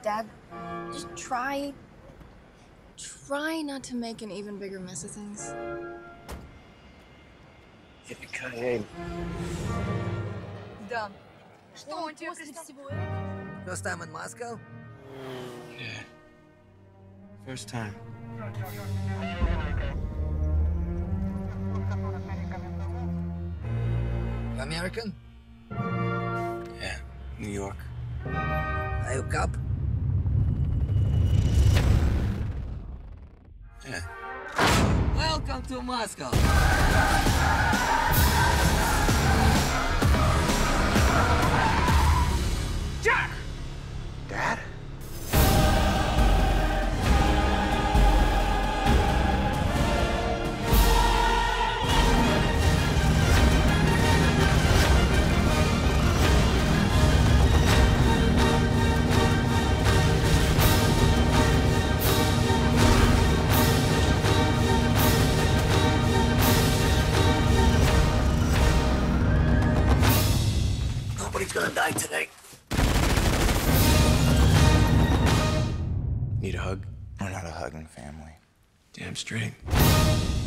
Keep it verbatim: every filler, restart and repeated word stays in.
Dad, just try... Try not to make an even bigger mess of things. Yippee-ki-yay. Да. Что он тебе После всего этого... First time in Moscow? Yeah. First time. You American? Yeah, New York. Are you a cop? Yeah. Welcome to Moscow. Jack! Dad? Nobody's gonna die today. Need a hug? We're not a hugging family. Damn straight.